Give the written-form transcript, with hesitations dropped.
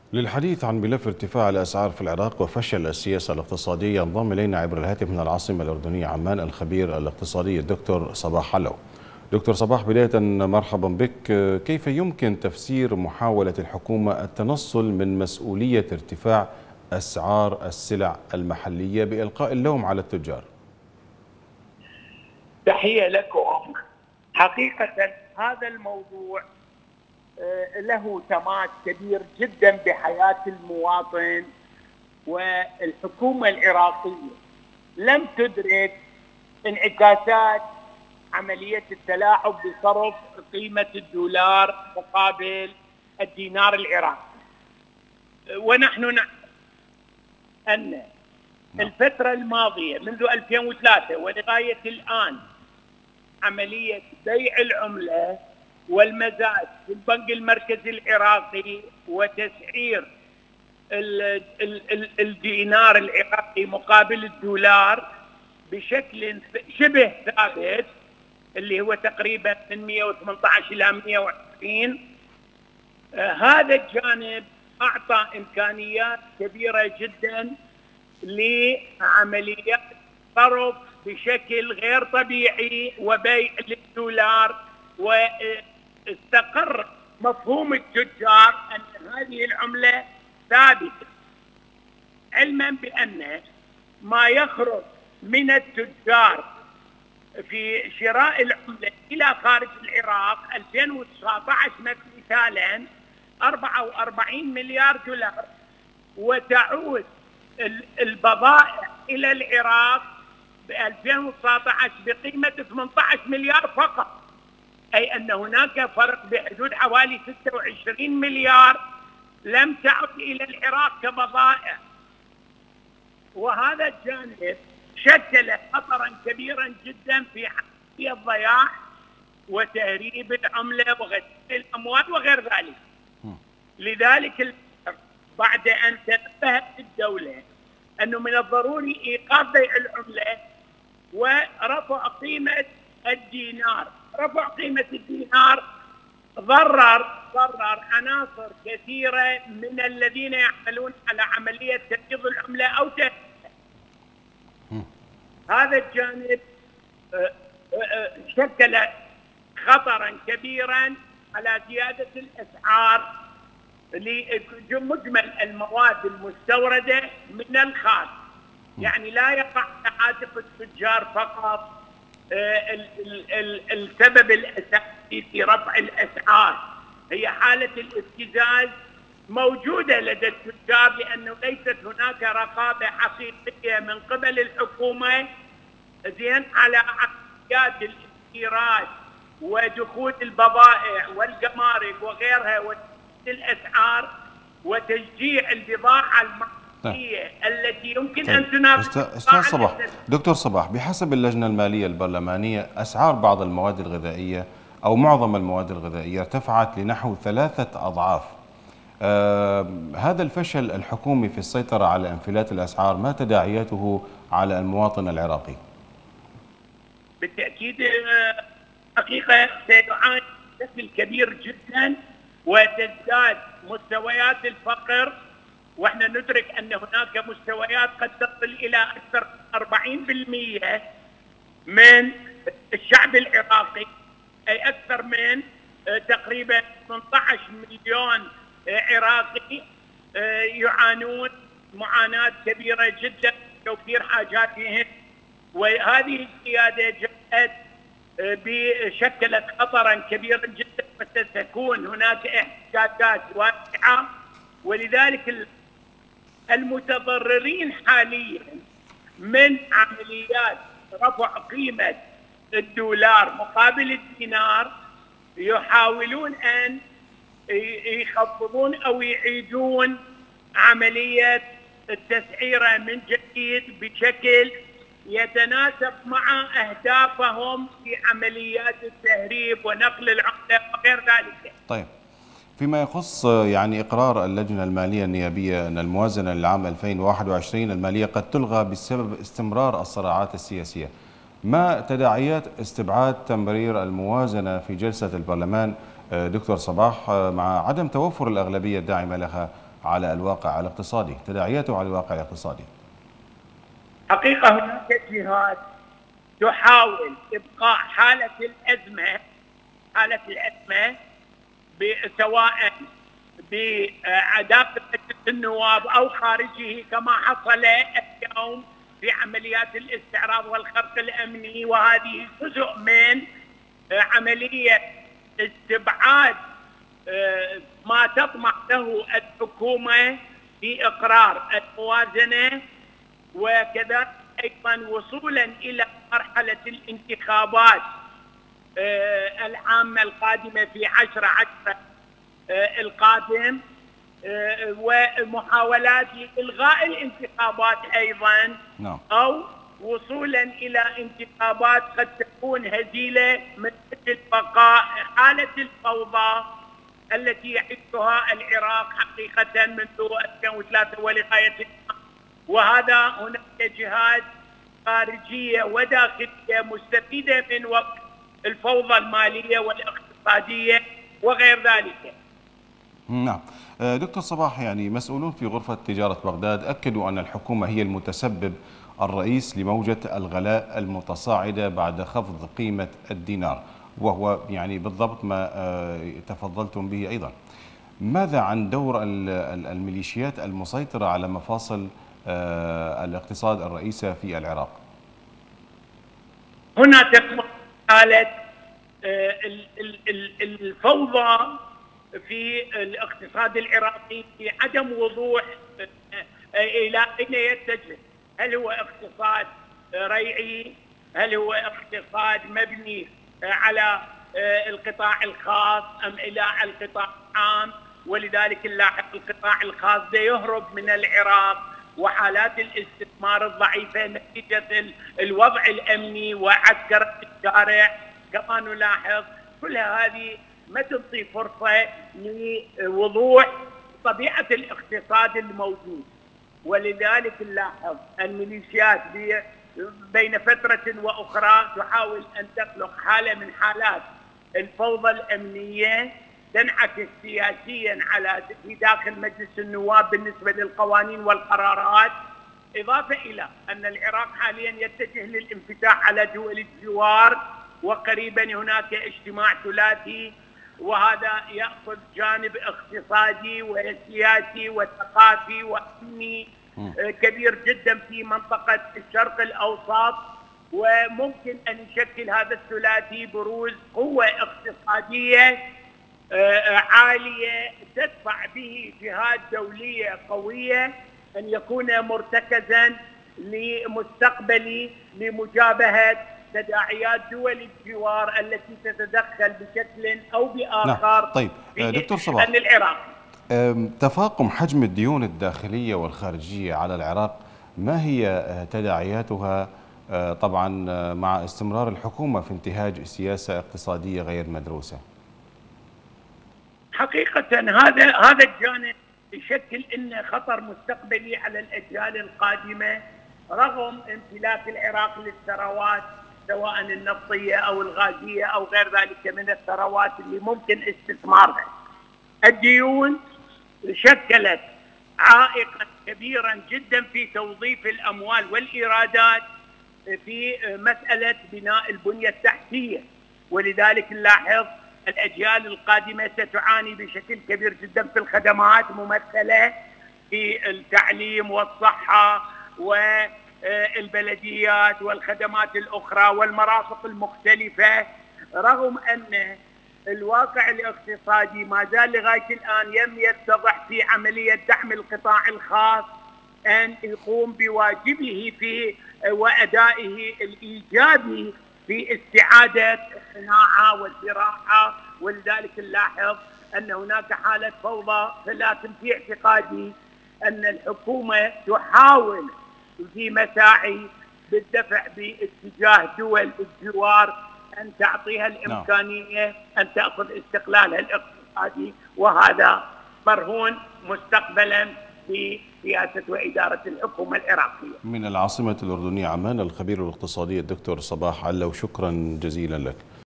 للحديث عن ملف ارتفاع الأسعار في العراق وفشل السياسة الاقتصادية، ينضم إلينا عبر الهاتف من العاصمة الأردنية عمان الخبير الاقتصادي الدكتور صباح حلو. دكتور صباح، بداية مرحبا بك. كيف يمكن تفسير محاولة الحكومة التنصل من مسؤولية ارتفاع أسعار السلع المحلية بإلقاء اللوم على التجار؟ تحية لكم. حقيقة هذا الموضوع له تماس كبير جدا بحياة المواطن، والحكومة العراقية لم تدرك انعكاسات عملية التلاعب بصرف قيمة الدولار مقابل الدينار العراقي. ونحن نعلم أن الفترة الماضية منذ 2003 ولغاية الآن عملية بيع العملة والمزاد في البنك المركزي العراقي وتسعير الدينار العراقي مقابل الدولار بشكل شبه ثابت، اللي هو تقريبا من 118 إلى 120. هذا الجانب أعطى إمكانيات كبيرة جدا لعمليات صرف بشكل غير طبيعي وبيع للدولار، واستقر مفهوم التجار أن هذه العملة ثابتة، علما بأن ما يخرج من التجار في شراء العملة إلى خارج العراق 2019 مثالا 44 مليار دولار، وتعود البضائع إلى العراق ب 2019 بقيمة 18 مليار فقط، أي أن هناك فرق بحدود حوالي 26 مليار لم تعد إلى العراق كبضائع. وهذا الجانب شكل خطرا كبيرا جدا في عملية ضياع وتهريب العملة وغسيل الأموال وغير ذلك. لذلك بعد أن تنبهت الدولة أنه من الضروري إيقاف بيع العملة ورفع قيمة الدينار، رفع قيمة الدينار ضرر عناصر كثيرة من الذين يعملون على عملية تبييض العملة أو هذا الجانب شكل خطرا كبيرا على زيادة الأسعار لمجمل المواد المستوردة من الخارج. يعني لا يقع على عاتق التجار فقط السبب الأساسي في رفع الأسعار، هي حالة الابتزاز موجودة لدى التجار، لأنه ليست هناك رقابة حقيقية من قبل الحكومة على عمليات الاستيراد ودخول البضائع والجمارك وغيرها والأسعار وتشجيع البضاعة المحلية التي يمكن أن تنافس. أستاذ صباح، دكتور صباح، بحسب اللجنة المالية البرلمانية أسعار بعض المواد الغذائية أو معظم المواد الغذائية ارتفعت لنحو 3 أضعاف. هذا الفشل الحكومي في السيطرة على انفلات الأسعار ما تداعياته على المواطن العراقي؟ بالتأكيد حقيقة سيعاني بشكل كبير جدا وتزداد مستويات الفقر، واحنا ندرك ان هناك مستويات قد تصل الى اكثر من 40% من الشعب العراقي، اي اكثر من تقريبا 18 مليون عراقي يعانون معاناة كبيرة جدا في توفير حاجاتهم. وهذه الزيادة جاءت بشكلت خطرا كبيرا جدا، وستكون هناك احتكاكات واسعة، ولذلك المتضررين حاليا من عمليات رفع قيمة الدولار مقابل الدينار يحاولون أن يخفضون أو يعيدون عملية التسعيرة من جديد بشكل يتناسب مع أهدافهم في عمليات التهريب ونقل العملة وغير ذلك. طيب، فيما يخص يعني إقرار اللجنة المالية النيابية أن الموازنة للعام 2021 المالية قد تلغى بسبب استمرار الصراعات السياسية، ما تداعيات استبعاد تمرير الموازنة في جلسة البرلمان دكتور صباح مع عدم توفر الأغلبية الداعمة لها على الواقع الاقتصادي، تداعياته على الواقع الاقتصادي؟ حقيقة هناك جهات تحاول إبقاء حالة الأزمة سواء بداخل مجلس النواب أو خارجه، كما حصل اليوم في عمليات الاستعراض والخرق الأمني، وهذه جزء من عملية استبعاد ما تطمح له الحكومة في إقرار الموازنة، وكذلك أيضا وصولا إلى مرحلة الانتخابات العامة القادمة في 10/10 القادم، ومحاولات لإلغاء الانتخابات أيضا، أو وصولا إلى انتخابات قد تكون هزيلة من أجل بقاء حالة الفوضى التي يعيشها العراق حقيقة منذ 2003 ولغاية الآن. وهذا هناك جهات خارجية وداخلية مستفيدة من وقت الفوضى المالية والاقتصادية وغير ذلك. نعم. دكتور صباح، يعني مسؤولون في غرفة تجارة بغداد أكدوا أن الحكومة هي المتسبب الرئيس لموجة الغلاء المتصاعدة بعد خفض قيمة الدينار، وهو يعني بالضبط ما تفضلتم به أيضا. ماذا عن دور الميليشيات المسيطرة على مفاصل الاقتصاد الرئيسة في العراق؟ هنا تكمن حالة الفوضى في الاقتصاد العراقي في عدم وضوح إلى أين يتجه. هل هو اقتصاد ريعي؟ هل هو اقتصاد مبني على القطاع الخاص أم إلى القطاع العام؟ ولذلك نلاحظ القطاع الخاص يهرب من العراق، وحالات الاستثمار الضعيفة نتيجة الوضع الأمني وعسكرة الشارع كما نلاحظ. كل هذه ما تعطي فرصة لوضوح طبيعة الاقتصاد الموجود. ولذلك نلاحظ الميليشيات بين فترة وأخرى تحاول أن تخلق حالة من حالات الفوضى الأمنية تنعكس سياسيا على في داخل مجلس النواب بالنسبة للقوانين والقرارات، إضافة إلى أن العراق حاليا يتجه للانفتاح على دول الجوار، وقريبا هناك اجتماع ثلاثي، وهذا يأخذ جانب اقتصادي وسياسي وثقافي وأمني كبير جدا في منطقة الشرق الأوسط، وممكن أن يشكل هذا الثلاثي بروز قوة اقتصادية عالية تدفع به جهات دولية قوية أن يكون مرتكزا لمستقبلي لمجابهة تداعيات دول الجوار التي تتدخل بشكل أو بآخر. طيب دكتور صباح، في العراق تفاقم حجم الديون الداخلية والخارجية على العراق، ما هي تداعياتها طبعا مع استمرار الحكومة في انتهاج سياسة اقتصادية غير مدروسة؟ حقيقة هذا الجانب يشكل إنه خطر مستقبلي على الأجيال القادمة، رغم امتلاك العراق للثروات سواء النفطية أو الغازية أو غير ذلك من الثروات اللي ممكن استثمارها. الديون شكلت عائقا كبيرا جدا في توظيف الأموال والإيرادات في مسألة بناء البنية التحتية، ولذلك نلاحظ الأجيال القادمة ستعاني بشكل كبير جدا في الخدمات ممثلة في التعليم والصحة والبلديات والخدمات الأخرى والمرافق المختلفة، رغم أن الواقع الاقتصادي ما زال لغاية الآن لم يتضح في عملية دعم القطاع الخاص أن يقوم بواجبه في وأدائه الإيجابي في استعادة الصناعة والزراعة. ولذلك نلاحظ أن هناك حالة فوضى، لكن في اعتقادي أن الحكومة تحاول في مساعي بالدفع باتجاه دول الجوار أن تعطيها الإمكانية أن تأخذ استقلالها الاقتصادي، وهذا مرهون مستقبلا في سياسة وإدارة الحكومة العراقية. من العاصمة الأردنية عمان الخبير الاقتصادي الدكتور صباح علو، شكرا جزيلا لك.